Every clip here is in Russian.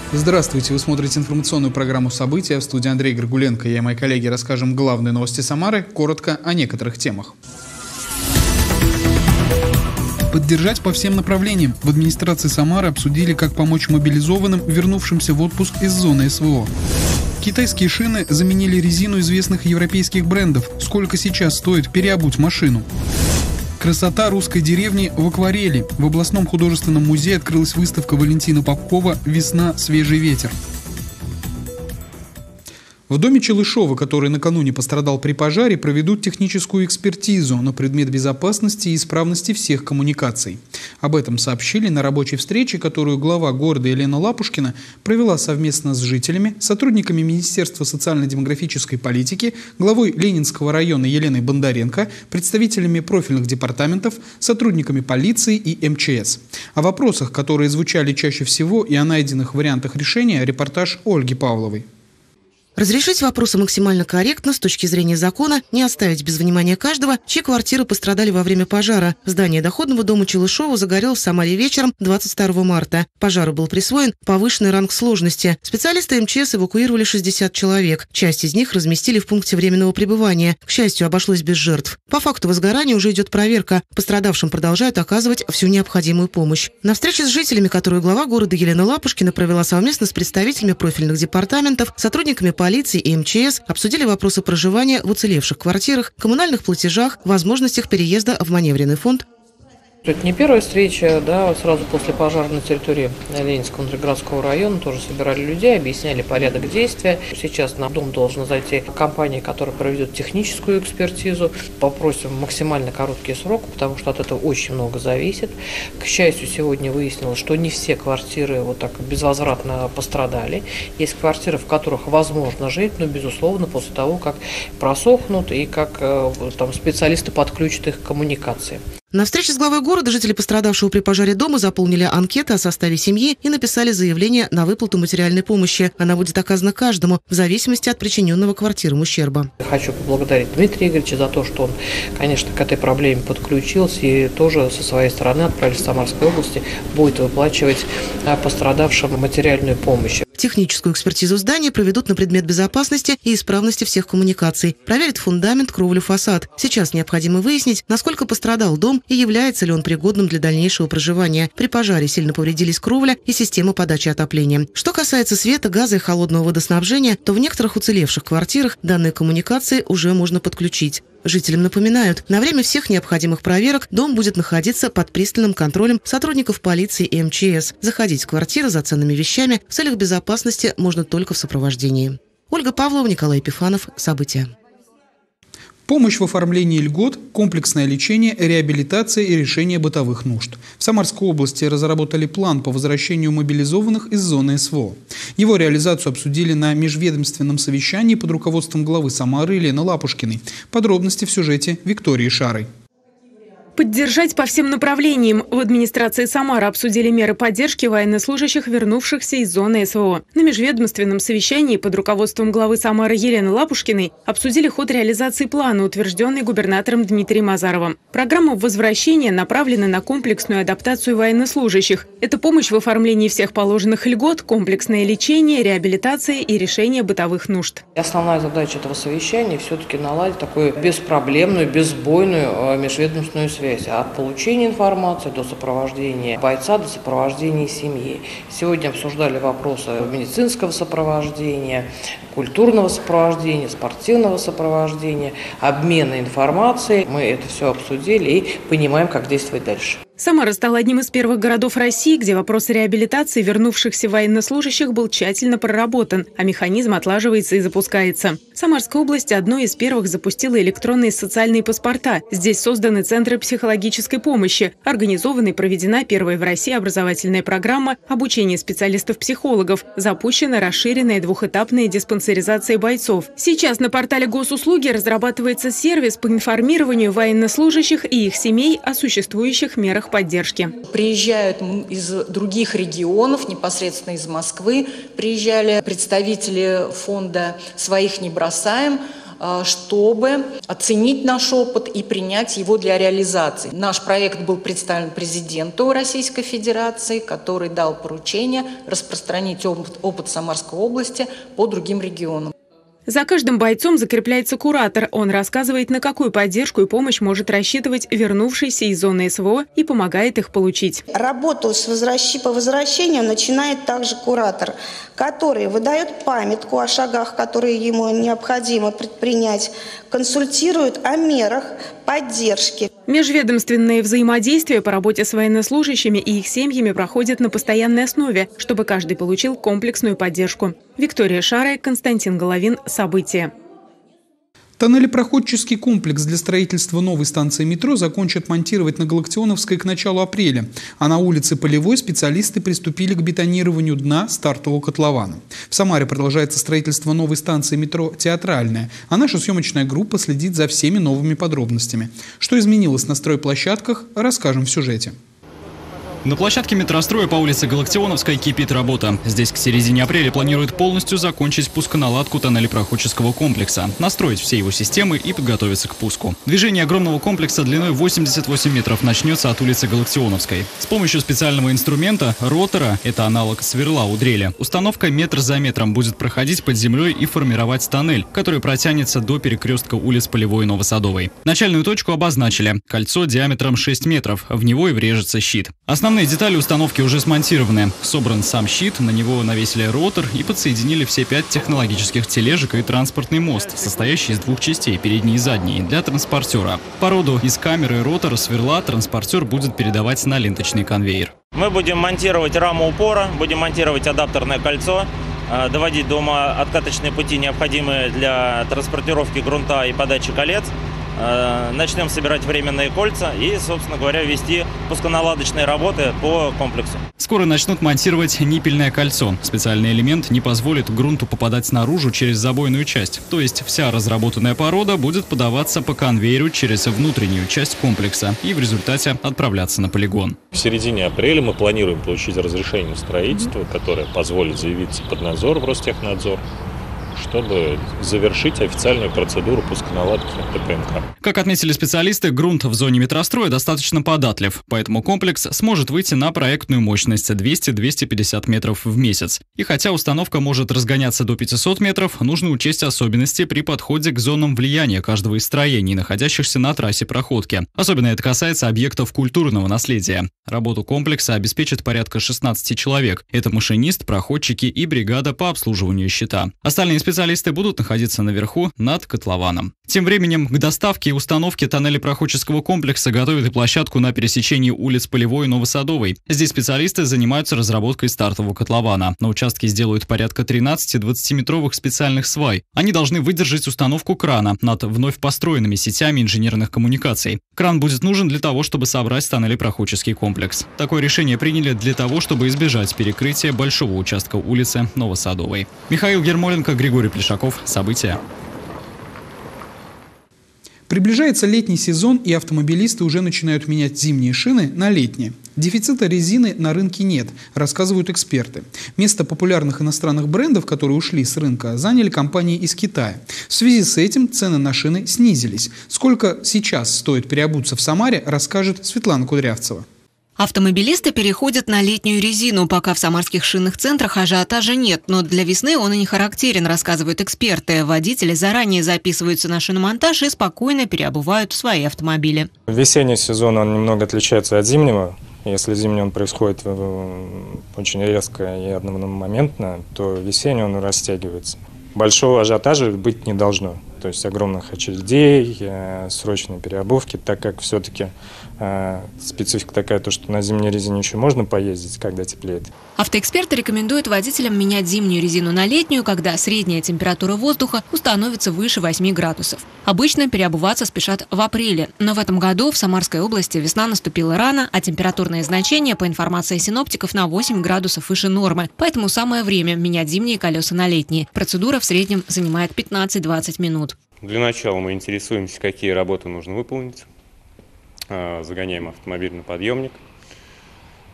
Здравствуйте, вы смотрите информационную программу «События». В студии Андрей Григуленко. Я и мои коллеги расскажем главные новости Самары, коротко о некоторых темах. Поддержать по всем направлениям. В администрации Самары обсудили, как помочь мобилизованным, вернувшимся в отпуск из зоны СВО. Китайские шины заменили резину известных европейских брендов. Сколько сейчас стоит переобуть машину? Красота русской деревни в акварели. В областном художественном музее открылась выставка Валентина Попкова «Весна. Свежий ветер». В доме Челышова, который накануне пострадал при пожаре, проведут техническую экспертизу на предмет безопасности и исправности всех коммуникаций. Об этом сообщили на рабочей встрече, которую глава города Елена Лапушкина провела совместно с жителями, сотрудниками Министерства социально-демографической политики, главой Ленинского района Еленой Бондаренко, представителями профильных департаментов, сотрудниками полиции и МЧС. О вопросах, которые звучали чаще всего, и о найденных вариантах решения, репортаж Ольги Павловой. Разрешить вопросы максимально корректно с точки зрения закона, не оставить без внимания каждого, чьи квартиры пострадали во время пожара. Здание доходного дома Челышова загорелось в Самаре вечером 22 марта. Пожару был присвоен повышенный ранг сложности. Специалисты МЧС эвакуировали 60 человек. Часть из них разместили в пункте временного пребывания. К счастью, обошлось без жертв. По факту возгорания уже идет проверка. Пострадавшим продолжают оказывать всю необходимую помощь. На встрече с жителями, которую глава города Елена Лапушкина провела совместно с представителями профильных департаментов, сотрудниками полиции и МЧС, обсудили вопросы проживания в уцелевших квартирах, коммунальных платежах, возможностях переезда в маневренный фонд. Это не первая встреча, сразу после пожара на территории Ленинского внутригородского района тоже собирали людей, объясняли порядок действия. Сейчас на дом должна зайти компания, которая проведет техническую экспертизу. Попросим максимально короткий срок, потому что от этого очень много зависит. К счастью, сегодня выяснилось, что не все квартиры вот так безвозвратно пострадали. Есть квартиры, в которых возможно жить, но, безусловно, после того, как просохнут и как там специалисты подключат их к коммуникации. На встрече с главой города жители пострадавшего при пожаре дома заполнили анкеты о составе семьи и написали заявление на выплату материальной помощи. Она будет оказана каждому в зависимости от причиненного квартирам ущерба. Хочу поблагодарить Дмитрия Игоревича за то, что он, конечно, к этой проблеме подключился и тоже со своей стороны, отправились в Самарской области, будет выплачивать пострадавшим материальную помощь. Техническую экспертизу здания проведут на предмет безопасности и исправности всех коммуникаций. Проверят фундамент, кровлю, фасад. Сейчас необходимо выяснить, насколько пострадал дом и является ли он пригодным для дальнейшего проживания. При пожаре сильно повредились кровля и система подачи отопления. Что касается света, газа и холодного водоснабжения, то в некоторых уцелевших квартирах данные коммуникации уже можно подключить. Жителям напоминают, на время всех необходимых проверок дом будет находиться под пристальным контролем сотрудников полиции и МЧС. Заходить в квартиры за ценными вещами в целях безопасности можно только в сопровождении. Ольга Павлова, Николай Епифанов. События. Помощь в оформлении льгот, комплексное лечение, реабилитация и решение бытовых нужд. В Самарской области разработали план по возвращению мобилизованных из зоны СВО. Его реализацию обсудили на межведомственном совещании под руководством главы Самары Елены Лапушкиной. Подробности в сюжете Виктории Шарой. Поддержать по всем направлениям. В администрации Самары обсудили меры поддержки военнослужащих, вернувшихся из зоны СВО. На межведомственном совещании под руководством главы Самары Елены Лапушкиной обсудили ход реализации плана, утвержденный губернатором Дмитрием Азаровым. Программа возвращения направлена на комплексную адаптацию военнослужащих. Это помощь в оформлении всех положенных льгот, комплексное лечение, реабилитация и решение бытовых нужд. Основная задача этого совещания все-таки наладить такую беспроблемную, безбойную межведомственную связь. От получения информации до сопровождения бойца, до сопровождения семьи. Сегодня обсуждали вопросы медицинского сопровождения, культурного сопровождения, спортивного сопровождения, обмена информацией. Мы это все обсудили и понимаем, как действовать дальше. Самара стала одним из первых городов России, где вопрос реабилитации вернувшихся военнослужащих был тщательно проработан, а механизм отлаживается и запускается. Самарская область одной из первых запустила электронные социальные паспорта. Здесь созданы центры психологической помощи. Организована и проведена первая в России образовательная программа обучения специалистов-психологов. Запущена расширенная двухэтапная диспансеризация бойцов. Сейчас на портале госуслуги разрабатывается сервис по информированию военнослужащих и их семей о существующих мерах поддержки. Приезжают из других регионов, непосредственно из Москвы. Приезжали представители фонда «Своих не бросаем». чтобы оценить наш опыт и принять его для реализации. Наш проект был представлен президенту Российской Федерации, который дал поручение распространить опыт Самарской области по другим регионам. За каждым бойцом закрепляется куратор. Он рассказывает, на какую поддержку и помощь может рассчитывать вернувшийся из зоны СВО и помогает их получить. Работу по возвращению начинает также куратор, который выдает памятку о шагах, которые ему необходимо предпринять, консультирует о мерах поддержки. Межведомственное взаимодействие по работе с военнослужащими и их семьями проходит на постоянной основе, чтобы каждый получил комплексную поддержку. Виктория Шарая, Константин Головин. События. Тоннелепроходческий комплекс для строительства новой станции метро закончат монтировать на Галактионовской к началу апреля, а на улице Полевой специалисты приступили к бетонированию дна стартового котлована. В Самаре продолжается строительство новой станции метро «Театральная», а наша съемочная группа следит за всеми новыми подробностями. Что изменилось на стройплощадках, расскажем в сюжете. На площадке метростроя по улице Галактионовской кипит работа. Здесь к середине апреля планируют полностью закончить пусконаладку тоннелепроходческого комплекса, настроить все его системы и подготовиться к пуску. Движение огромного комплекса длиной 88 метров начнется от улицы Галактионовской. С помощью специального инструмента ротора, это аналог сверла у дрели, установка метр за метром будет проходить под землей и формировать тоннель, который протянется до перекрестка улиц Полевой и Новосадовой. Начальную точку обозначили. Кольцо диаметром 6 метров, в него и врежется щит. Основные детали установки уже смонтированы. Собран сам щит, на него навесили ротор и подсоединили все 5 технологических тележек и транспортный мост, состоящий из 2 частей, передней и задней, для транспортера. По роду из камеры ротора сверла транспортер будет передавать на ленточный конвейер. Мы будем монтировать раму упора, будем монтировать адаптерное кольцо, доводить до ума откаточные пути, необходимые для транспортировки грунта и подачи колец. Начнем собирать временные кольца и, собственно говоря, вести пусконаладочные работы по комплексу. Скоро начнут монтировать ниппельное кольцо. Специальный элемент не позволит грунту попадать наружу через забойную часть. То есть вся разработанная порода будет подаваться по конвейеру через внутреннюю часть комплекса и в результате отправляться на полигон. В середине апреля мы планируем получить разрешение на строительство, которое позволит заявиться под надзор в Ростехнадзор, чтобы завершить официальную процедуру пусконаладки ТПМК. Как отметили специалисты, грунт в зоне метростроя достаточно податлив, поэтому комплекс сможет выйти на проектную мощность 200-250 метров в месяц. И хотя установка может разгоняться до 500 метров, нужно учесть особенности при подходе к зонам влияния каждого из строений, находящихся на трассе проходки. Особенно это касается объектов культурного наследия. Работу комплекса обеспечит порядка 16 человек. Это машинист, проходчики и бригада по обслуживанию щита. Остальные специалисты будут находиться наверху над котлованом. Тем временем к доставке и установке тоннелепроходческого комплекса готовят и площадку на пересечении улиц Полевой и Новосадовой. Здесь специалисты занимаются разработкой стартового котлована. На участке сделают порядка 13 20-метровых специальных свай. Они должны выдержать установку крана над вновь построенными сетями инженерных коммуникаций. Кран будет нужен для того, чтобы собрать тоннелепроходческий комплекс. Такое решение приняли для того, чтобы избежать перекрытия большого участка улицы Новосадовой. Михаил Ермоленко, Григорий Плешаков. События. Приближается летний сезон, и автомобилисты уже начинают менять зимние шины на летние. Дефицита резины на рынке нет, рассказывают эксперты. Место популярных иностранных брендов, которые ушли с рынка, заняли компании из Китая. В связи с этим цены на шины снизились. Сколько сейчас стоит переобуться в Самаре, расскажет Светлана Кудрявцева. Автомобилисты переходят на летнюю резину, пока в самарских шинных центрах ажиотажа нет, но для весны он и не характерен, рассказывают эксперты. Водители заранее записываются на шиномонтаж и спокойно переобувают свои автомобили. Весенний сезон он немного отличается от зимнего. Если зимний он происходит очень резко и одномоментно, то весенний он растягивается. Большого ажиотажа быть не должно. То есть огромных очередей, срочной переобувки, так как все-таки специфика такая, то, что на зимней резине еще можно поездить, когда теплеет. Автоэксперты рекомендуют водителям менять зимнюю резину на летнюю, когда средняя температура воздуха установится выше 8 градусов. Обычно переобуваться спешат в апреле, но в этом году в Самарской области весна наступила рано, а температурные значения, по информации синоптиков, на 8 градусов выше нормы. Поэтому самое время менять зимние колеса на летние. Процедура в среднем занимает 15-20 минут. Для начала мы интересуемся, какие работы нужно выполнить. Загоняем автомобиль на подъемник,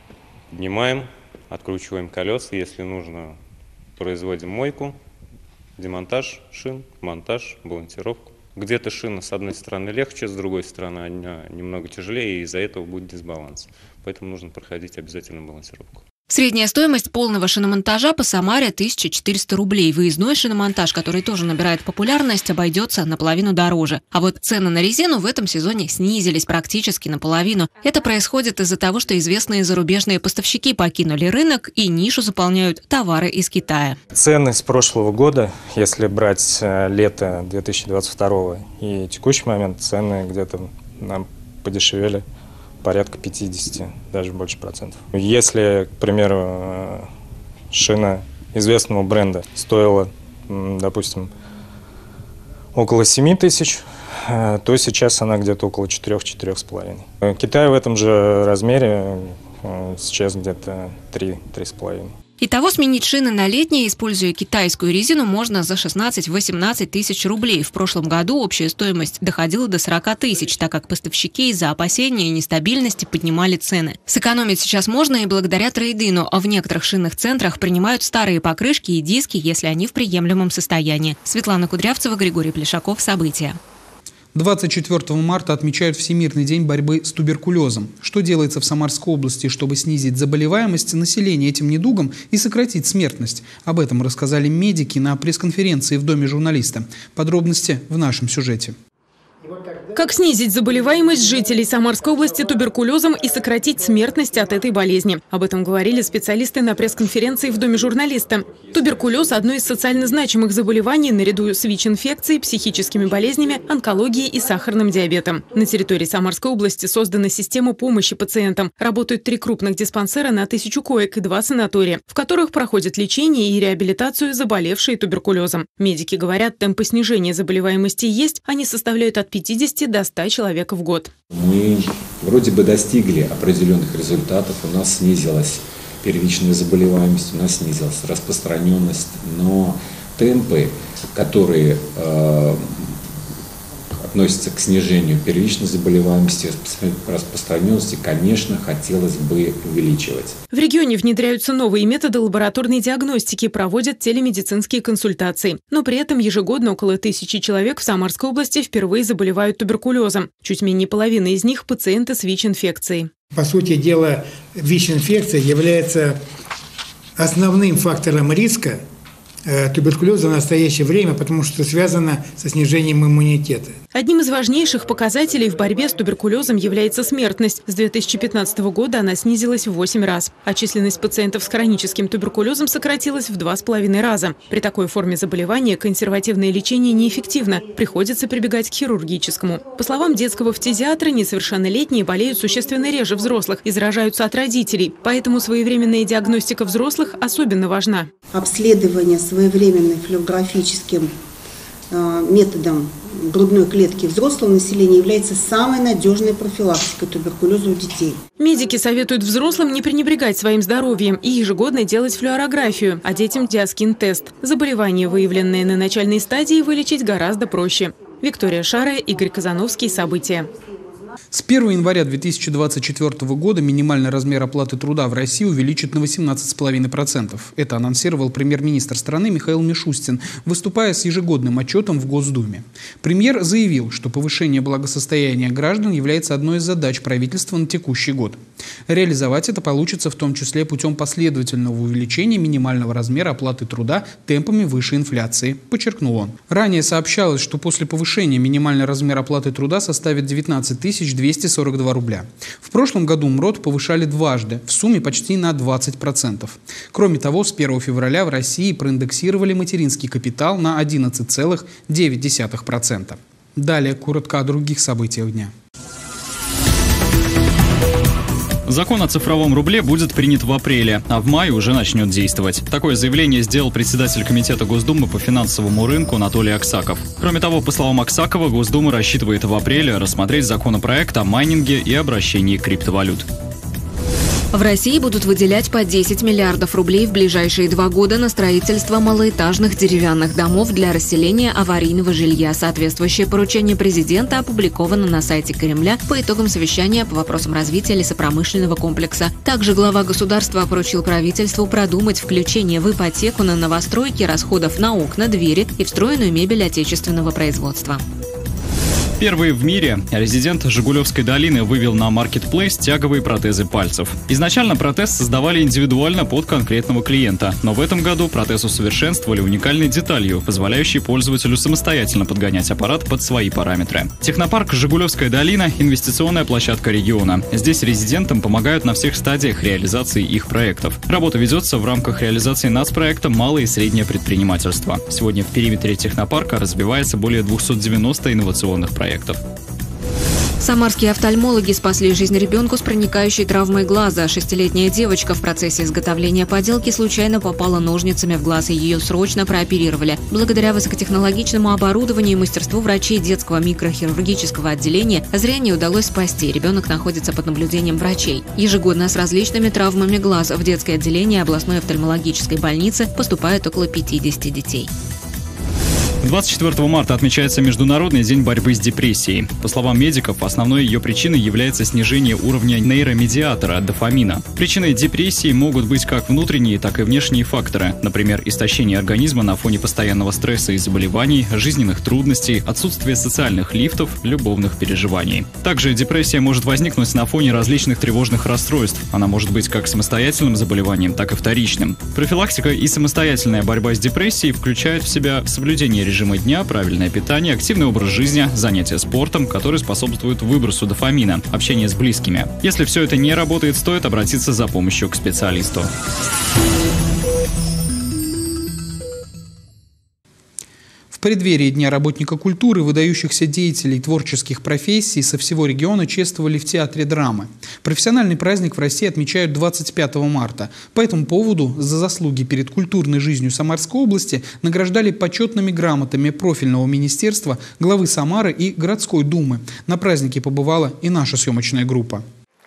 поднимаем, откручиваем колеса, если нужно, производим мойку Демонтаж шин, монтаж, балансировку. Где-то шина с одной стороны легче, с другой стороны она немного тяжелее, и из-за этого будет дисбаланс. Поэтому нужно проходить обязательно балансировку. Средняя стоимость полного шиномонтажа по Самаре 1400 рублей. Выездной шиномонтаж, который тоже набирает популярность, обойдется наполовину дороже. А вот цены на резину в этом сезоне снизились практически наполовину. Это происходит из-за того, что известные зарубежные поставщики покинули рынок и нишу заполняют товары из Китая. Цены с прошлого года, если брать лето 2022 и текущий момент, цены где-то нам подешевели. Порядка 50, даже больше процентов. Если, к примеру, шина известного бренда стоила, допустим, около 7 тысяч, то сейчас она где-то около 4-4,5. Китай в этом же размере сейчас где-то 3-3,5. Итого сменить шины на летние, используя китайскую резину, можно за 16-18 тысяч рублей. В прошлом году общая стоимость доходила до 40 тысяч, так как поставщики из-за опасения и нестабильности поднимали цены. Сэкономить сейчас можно и благодаря трейд-ину, а в некоторых шинных центрах принимают старые покрышки и диски, если они в приемлемом состоянии. Светлана Кудрявцева, Григорий Плешаков. События. 24 марта отмечают Всемирный день борьбы с туберкулезом. Что делается в Самарской области, чтобы снизить заболеваемость населения этим недугом и сократить смертность? Об этом рассказали медики на пресс-конференции в Доме журналиста. Подробности в нашем сюжете. Как снизить заболеваемость жителей Самарской области туберкулезом и сократить смертность от этой болезни? Об этом говорили специалисты на пресс-конференции в Доме журналиста. Туберкулез – одно из социально значимых заболеваний наряду с ВИЧ-инфекцией, психическими болезнями, онкологией и сахарным диабетом. На территории Самарской области создана система помощи пациентам. Работают 3 крупных диспансера на 1000 коек и 2 санатория, в которых проходят лечение и реабилитацию заболевшие туберкулезом. Медики говорят, темпы снижения заболеваемости есть, они составляют от 50 до 100 человек в год. Мы вроде бы достигли определенных результатов, у нас снизилась первичная заболеваемость, у нас снизилась распространенность, но темпы, которые относятся к снижению первичной заболеваемости, распространенности, конечно, хотелось бы увеличивать. В регионе внедряются новые методы лабораторной диагностики, проводят телемедицинские консультации. Но при этом ежегодно около 1000 человек в Самарской области впервые заболевают туберкулезом. Чуть менее половины из них – пациенты с ВИЧ-инфекцией. По сути дела, ВИЧ-инфекция является основным фактором риска туберкулеза в настоящее время, потому что связано со снижением иммунитета. Одним из важнейших показателей в борьбе с туберкулезом является смертность. С 2015 года она снизилась в 8 раз, а численность пациентов с хроническим туберкулезом сократилась в 2,5 раза. При такой форме заболевания консервативное лечение неэффективно, приходится прибегать к хирургическому. По словам детского фтизиатра, несовершеннолетние болеют существенно реже взрослых и заражаются от родителей, поэтому своевременная диагностика взрослых особенно важна. Обследование своевременным флюорографическим методом грудной клетки взрослого населения является самой надежной профилактикой туберкулеза у детей. Медики советуют взрослым не пренебрегать своим здоровьем и ежегодно делать флюорографию, а детям диаскин-тест. Заболевание, выявленное на начальной стадии, вылечить гораздо проще. Виктория Шарая, Игорь Казановский. События. С 1 января 2024 года минимальный размер оплаты труда в России увеличит на 18,5%. Это анонсировал премьер-министр страны Михаил Мишустин, выступая с ежегодным отчетом в Госдуме. Премьер заявил, что повышение благосостояния граждан является одной из задач правительства на текущий год. Реализовать это получится в том числе путем последовательного увеличения минимального размера оплаты труда темпами выше инфляции, подчеркнул он. Ранее сообщалось, что после повышения минимальный размер оплаты труда составит 19 242 рубля. В прошлом году МРОТ повышали дважды, в сумме почти на 20%. Кроме того, с 1 февраля в России проиндексировали материнский капитал на 11,9%. Далее коротко о других событиях дня. Закон о цифровом рубле будет принят в апреле, а в мае уже начнет действовать. Такое заявление сделал председатель Комитета Госдумы по финансовому рынку Анатолий Аксаков. Кроме того, по словам Аксакова, Госдума рассчитывает в апреле рассмотреть законопроект о майнинге и обращении криптовалют. В России будут выделять по 10 миллиардов рублей в ближайшие 2 года на строительство малоэтажных деревянных домов для расселения аварийного жилья. Соответствующее поручение президента опубликовано на сайте Кремля по итогам совещания по вопросам развития лесопромышленного комплекса. Также глава государства поручил правительству продумать включение в ипотеку на новостройки расходов на окна, двери и встроенную мебель отечественного производства. Первый в мире резидент Жигулевской долины вывел на маркетплейс тяговые протезы пальцев. Изначально протез создавали индивидуально под конкретного клиента, но в этом году протез усовершенствовали уникальной деталью, позволяющей пользователю самостоятельно подгонять аппарат под свои параметры. Технопарк Жигулевская долина – инвестиционная площадка региона. Здесь резидентам помогают на всех стадиях реализации их проектов. Работа ведется в рамках реализации нацпроекта «Малое и среднее предпринимательство». Сегодня в периметре технопарка развивается более 290 инновационных проектов. Самарские офтальмологи спасли жизнь ребенку с проникающей травмой глаза. 6-летняя девочка в процессе изготовления поделки случайно попала ножницами в глаз, и ее срочно прооперировали. Благодаря высокотехнологичному оборудованию и мастерству врачей детского микрохирургического отделения зрение удалось спасти. Ребенок находится под наблюдением врачей. Ежегодно с различными травмами глаз в детское отделение областной офтальмологической больницы поступает около 50 детей. 24 марта отмечается Международный день борьбы с депрессией. По словам медиков, основной ее причиной является снижение уровня нейромедиатора дофамина. Причиной депрессии могут быть как внутренние, так и внешние факторы. Например, истощение организма на фоне постоянного стресса и заболеваний, жизненных трудностей, отсутствие социальных лифтов, любовных переживаний. Также депрессия может возникнуть на фоне различных тревожных расстройств. Она может быть как самостоятельным заболеванием, так и вторичным. Профилактика и самостоятельная борьба с депрессией включают в себя соблюдение режима дня, правильное питание, активный образ жизни, занятия спортом, которые способствуют выбросу дофамина, общение с близкими. Если все это не работает, стоит обратиться за помощью к специалисту. В преддверии Дня работника культуры выдающихся деятелей творческих профессий со всего региона чествовали в Театре драмы. Профессиональный праздник в России отмечают 25 марта. По этому поводу за заслуги перед культурной жизнью Самарской области награждали почетными грамотами профильного министерства, главы Самары и городской думы. На празднике побывала и наша съемочная группа.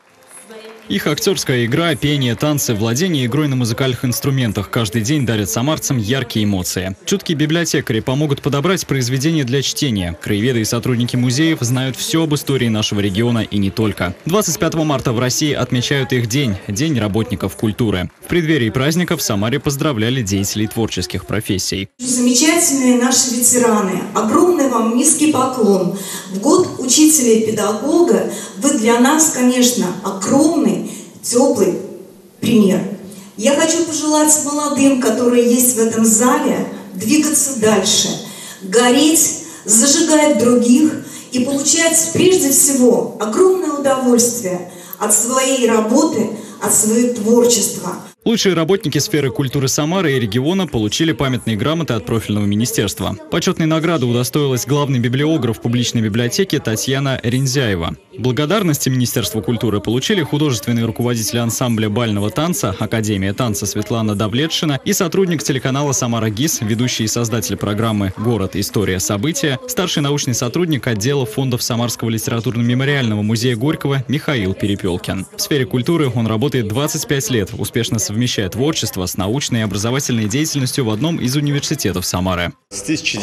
Их актерская игра, пение, танцы, владение игрой на музыкальных инструментах каждый день дарят самарцам яркие эмоции. Чуткие библиотекари помогут подобрать произведения для чтения. Краеведы и сотрудники музеев знают все об истории нашего региона и не только. 25 марта в России отмечают их день – День работников культуры. В преддверии праздника в Самаре поздравляли деятелей творческих профессий. Замечательные наши ветераны, огромный вам низкий поклон. В год учителя и педагога вы для нас, конечно, огромный, теплый пример. Я хочу пожелать молодым, которые есть в этом зале, двигаться дальше, гореть, зажигать других и получать прежде всего огромное удовольствие от своей работы, от своего творчества. Лучшие работники сферы культуры Самары и региона получили памятные грамоты от профильного министерства. Почетной награды удостоилась главный библиограф публичной библиотеки Татьяна Ринзяева. Благодарности Министерству культуры получили художественный руководитель ансамбля бального танца Академия танца Светлана Давлетшина и сотрудник телеканала «Самара ГИС», ведущий и создатель программы «Город. История. События», старший научный сотрудник отдела фондов Самарского литературно-мемориального музея Горького Михаил Перепелкин. В сфере культуры он работает 25 лет, успешно совмещая творчество с научной и образовательной деятельностью в одном из университетов Самары. С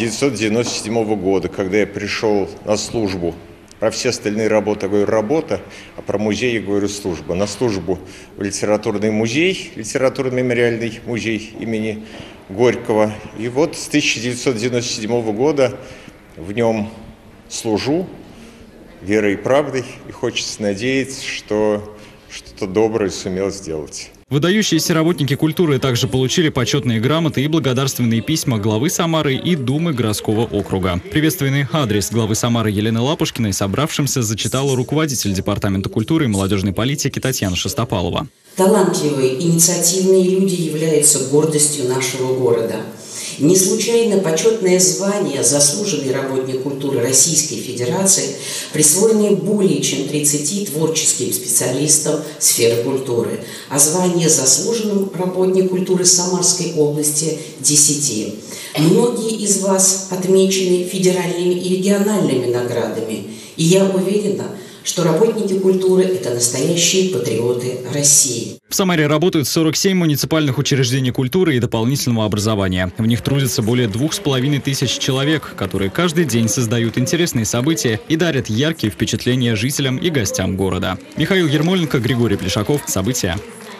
1997 года, когда я пришел на службу, про все остальные работы говорю работа, а про музей я говорю служба. На службу в литературный музей, литературно-мемориальный музей имени Горького. И вот с 1997 года в нем служу верой и правдой, и хочется надеяться, что что-то доброе сумел сделать. Выдающиеся работники культуры также получили почетные грамоты и благодарственные письма главы Самары и Думы городского округа. Приветственный адрес главы Самары Елены Лапушкиной собравшимся зачитала руководитель Департамента культуры и молодежной политики Татьяна Шестопалова. Талантливые, инициативные люди являются гордостью нашего города. Не случайно почетное звание «Заслуженный работник культуры Российской Федерации» присвоено более чем 30 творческим специалистам сферы культуры, а звание «Заслуженный работник культуры Самарской области» – 10. Многие из вас отмечены федеральными и региональными наградами, и я уверена, что работники культуры – это настоящие патриоты России. В Самаре работают 47 муниципальных учреждений культуры и дополнительного образования. В них трудятся более 2500 человек, которые каждый день создают интересные события и дарят яркие впечатления жителям и гостям города. Михаил Ермоленко, Григорий Плешаков. События.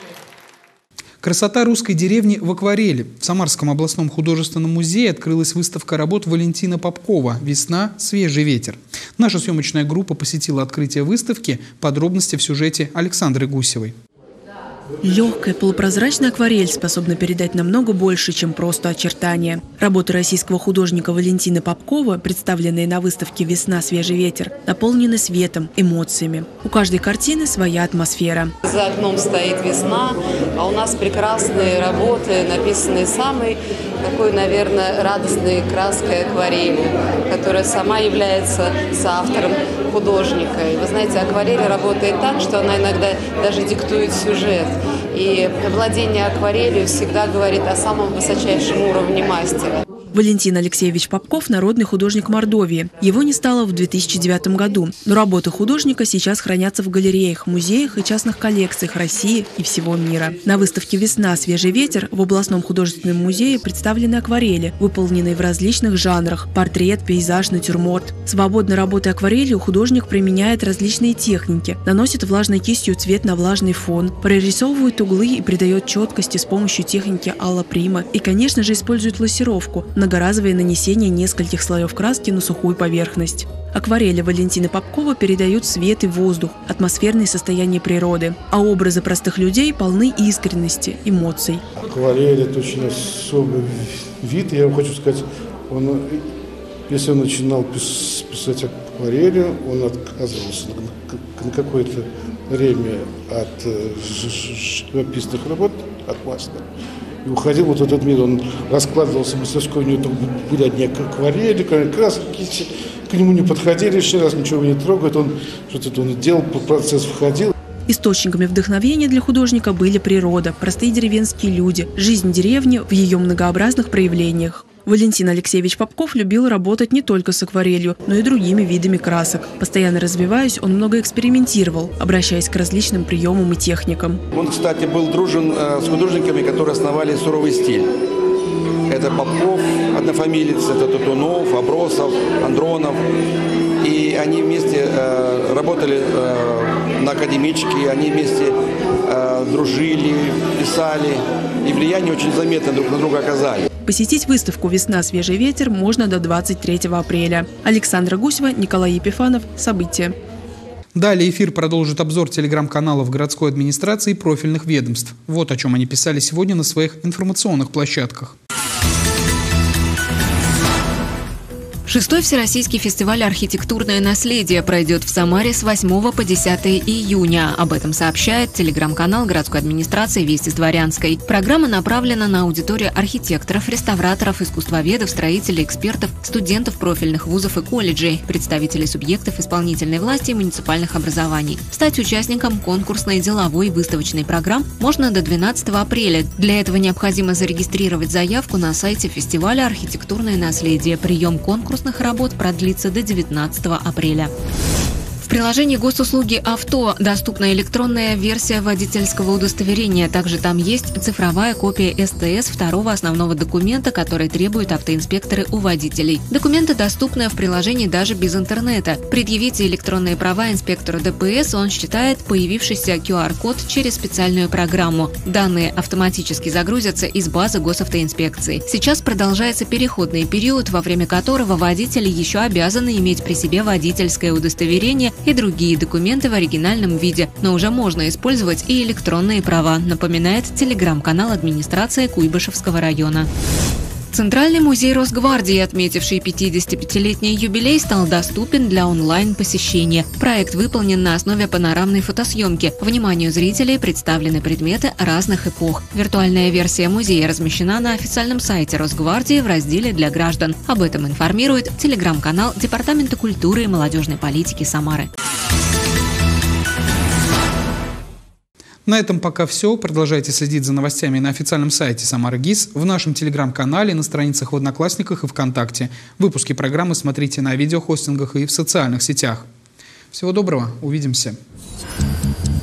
Красота русской деревни в акварели. В Самарском областном художественном музее открылась выставка работ Валентина Попкова «Весна. Свежий ветер». Наша съемочная группа посетила открытие выставки. Подробности в сюжете Александры Гусевой. Легкая полупрозрачная акварель способна передать намного больше, чем просто очертания. Работы российского художника Валентина Попкова, представленные на выставке «Весна. Свежий ветер», наполнены светом, эмоциями. У каждой картины своя атмосфера. За окном стоит весна, а у нас прекрасные работы, написанные самой такой, наверное, радостной краской акварели, которая сама является соавтором художника. И вы знаете, акварель работает так, что она иногда даже диктует сюжет. И владение акварелью всегда говорит о самом высочайшем уровне мастера. Валентин Алексеевич Попков – народный художник Мордовии. Его не стало в 2009 году, но работы художника сейчас хранятся в галереях, музеях и частных коллекциях России и всего мира. На выставке «Весна. Свежий ветер» в областном художественном музее представлены акварели, выполненные в различных жанрах – портрет, пейзаж, натюрморт. Свободно работая акварелью, художник применяет различные техники, наносит влажной кистью цвет на влажный фон, прорисовывает углы и придает четкости с помощью техники Алла Прима и, конечно же, использует лассировку – многоразовое нанесение нескольких слоев краски на сухую поверхность. Акварели Валентина Попкова передают свет и воздух, атмосферное состояние природы, а образы простых людей полны искренности, эмоций. Акварель – это очень особый вид. Я вам хочу сказать, если он начинал писать акварелью, он отказывался на какое-то время от живописных работ, от масляных. И уходил вот этот мир, он раскладывался в мастерской, у него там были одни акварели, краски, к нему не подходили, лишний раз ничего не трогает, он что-то делал, процесс входил. Источниками вдохновения для художника были природа, простые деревенские люди, жизнь деревни в ее многообразных проявлениях. Валентин Алексеевич Попков любил работать не только с акварелью, но и другими видами красок. Постоянно развиваясь, он много экспериментировал, обращаясь к различным приемам и техникам. Он, кстати, был дружен с художниками, которые основали суровый стиль. Это Попков, однофамилец, это Татунов, Абросов, Андронов. И они вместе работали на академичке, они вместе дружили, писали. И влияние очень заметно друг на друга оказали. Посетить выставку «Весна. Свежий ветер» можно до 23 апреля. Александра Гусева, Николай Епифанов. События. Далее эфир продолжит обзор телеграм-каналов городской администрации и профильных ведомств. Вот о чем они писали сегодня на своих информационных площадках. 6-й Всероссийский фестиваль «Архитектурное наследие» пройдет в Самаре с 8 по 10 июня. Об этом сообщает телеграм-канал городской администрации «Вести с Дворянской». Программа направлена на аудиторию архитекторов, реставраторов, искусствоведов, строителей, экспертов, студентов профильных вузов и колледжей, представителей субъектов исполнительной власти и муниципальных образований. Стать участником конкурсной, деловой и выставочной программ можно до 12 апреля. Для этого необходимо зарегистрировать заявку на сайте фестиваля «Архитектурное наследие». Прием конкурсных работ продлится до 19 апреля. В приложении госуслуги «Авто» доступна электронная версия водительского удостоверения. Также там есть цифровая копия СТС, второго основного документа, который требуют автоинспекторы у водителей. Документы доступны в приложении даже без интернета. Предъявите электронные права инспектору ДПС, он считает появившийся QR-код через специальную программу. Данные автоматически загрузятся из базы госавтоинспекции. Сейчас продолжается переходный период, во время которого водители еще обязаны иметь при себе водительское удостоверение и другие документы в оригинальном виде, но уже можно использовать и электронные права, напоминает телеграм-канал администрации Куйбышевского района. Центральный музей Росгвардии, отметивший 55-летний юбилей, стал доступен для онлайн-посещения. Проект выполнен на основе панорамной фотосъемки. Вниманию зрителей представлены предметы разных эпох. Виртуальная версия музея размещена на официальном сайте Росгвардии в разделе «Для граждан». Об этом информирует телеграм-канал Департамента культуры и молодежной политики Самары. На этом пока все. Продолжайте следить за новостями на официальном сайте Самары ГИС, в нашем телеграм-канале, на страницах в Одноклассниках и ВКонтакте. Выпуски программы смотрите на видеохостингах и в социальных сетях. Всего доброго, увидимся.